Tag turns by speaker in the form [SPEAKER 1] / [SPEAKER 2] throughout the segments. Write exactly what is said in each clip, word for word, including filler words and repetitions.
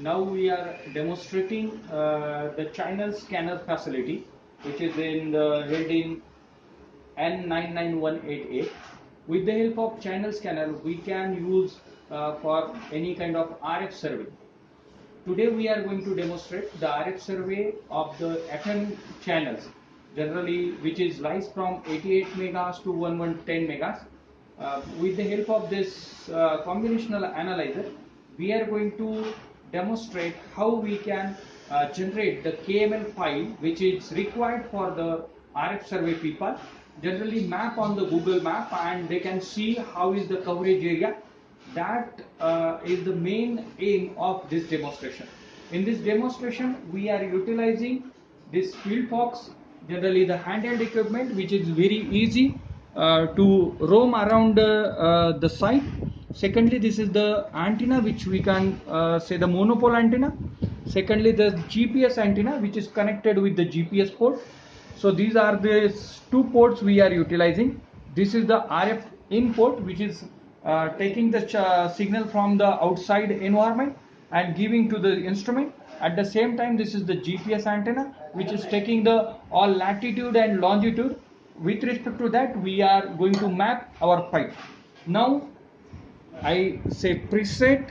[SPEAKER 1] now we are demonstrating uh, the channel scanner facility, which is in the Reading N nine nine one eight A. With the help of channel scanner, we can use uh, for any kind of R F survey. Today we are going to demonstrate the R F survey of the F M channels, generally which is lies from eighty-eight megahertz to eleven ten megahertz. Uh, with the help of this uh, combinational analyzer, we are going to demonstrate how we can uh, generate the K M L file which is required for the R F survey people. Generally map on the Google map, and they can see how is the coverage area. That uh, is the main aim of this demonstration. In this demonstration, we are utilizing this FieldFox, generally the handheld equipment, which is very easy uh, to roam around uh, uh, the site. Secondly, this is the antenna, which we can uh, say the monopole antenna. Secondly, the G P S antenna, which is connected with the G P S port. So these are the two ports we are utilizing. This is the R F in port, which is uh, taking the uh, signal from the outside environment and giving to the instrument. At the same time, this is the G P S antenna, which is taking the all latitude and longitude. With respect to that, we are going to map our file. Now I say preset,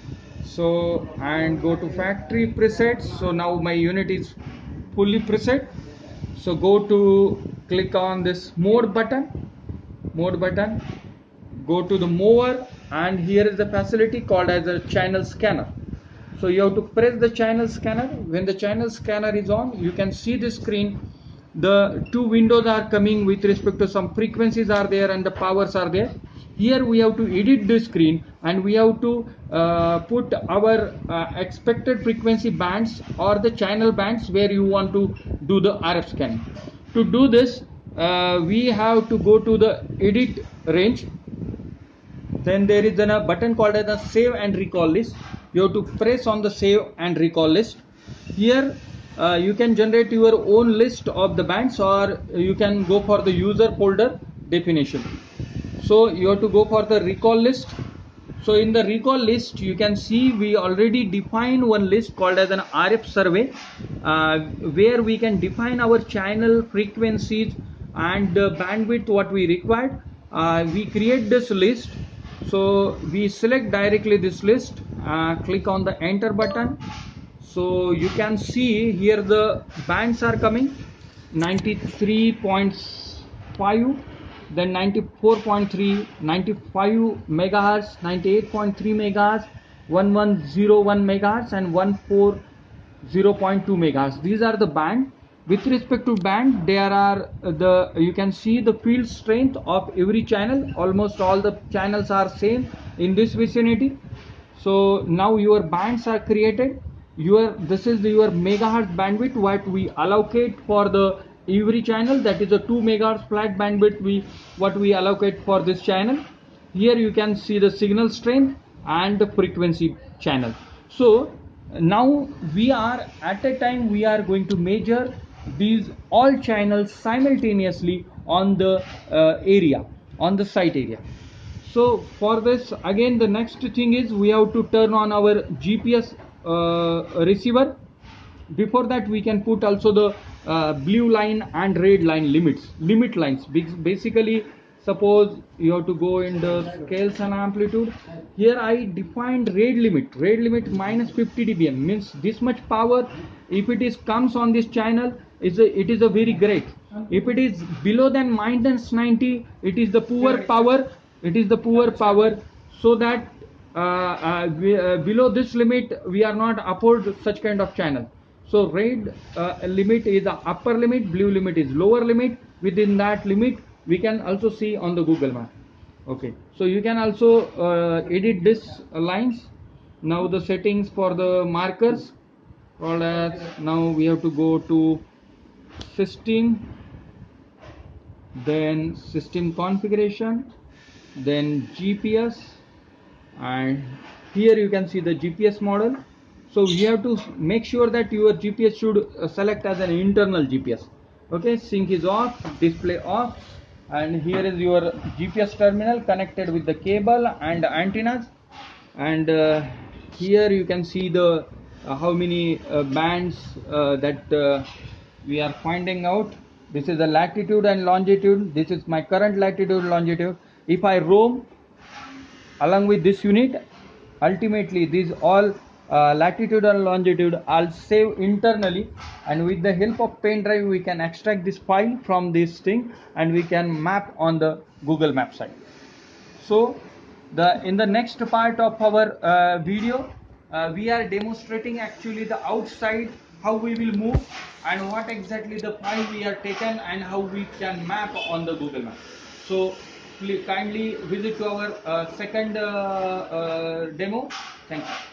[SPEAKER 1] so and go to factory presets. So now my unit is fully preset. So go to click on this mode button, mode button, go to the mover, and here is the facility called as a channel scanner. So you have to press the channel scanner. When the channel scanner is on, you can see the screen. The two windows are coming with respect to some frequencies are there and the powers are there. Here we have to edit the screen, and we have to uh, put our uh, expected frequency bands or the channel bands where you want to do the R F scanning. To do this, uh, we have to go to the edit range. Then there is a button called as a save and recall list. You have to press on the save and recall list. Here uh, you can generate your own list of the bands, or you can go for the user folder definition. So you have to go for the recall list. So in the recall list, you can see we already define one list called as an R F survey, uh, where we can define our channel frequencies and uh, bandwidth what we required. Uh, we create this list. So we select directly this list, uh, click on the enter button. So you can see here the bands are coming ninety-three point five, then ninety-four point three, ninety-five megahertz, ninety-eight point three megahertz, eleven oh one megahertz, and one forty point two megahertz. These are the band. With respect to band, there are the you can see the field strength of every channel. Almost all the channels are same in this vicinity. So now your bands are created. Your this is the, your megahertz bandwidth what we allocate for the every channel. That is a two megahertz flat bandwidth we what we allocate for this channel. Here you can see the signal strength and the frequency channel. So now we are at a time we are going to measure these all channels simultaneously on the uh, area, on the site area. So for this, again the next thing is we have to turn on our G P S uh, receiver. Before that, we can put also the uh, blue line and red line limits, limit lines. Basically, suppose you have to go in the scales and amplitude. Here I defined red limit. Red limit minus fifty D B M means this much power. If it is comes on this channel, is a, it is a very great. If it is below than minus ninety, it is the poor power. It is the poor power. So that uh, uh, we, uh, below this limit, we are not afford such kind of channel. So red uh, limit is the upper limit, blue limit is lower limit. Within that limit, we can also see on the Google map. Okay, so you can also uh, edit this uh, lines. Now the settings for the markers. Called as, now we have to go to system, then system configuration, then G P S, and here you can see the G P S model. So we have to make sure that your G P S should uh, select as an internal G P S. Okay, sync is off, display off, and here is your G P S terminal connected with the cable and antennas. And uh, here you can see the uh, how many uh, bands uh, that uh, we are finding out. This is the latitude and longitude. This is my current latitude longitude. If I roam along with this unit, ultimately these all uh, latitude and longitude I'll save internally, and with the help of pen drive we can extract this file from this thing and we can map on the Google Map site. So the in the next part of our uh, video uh, we are demonstrating actually the outside, how we will move and what exactly the file we are taken and how we can map on the Google Map. So please kindly visit to our uh, second uh, uh, demo. Thank you.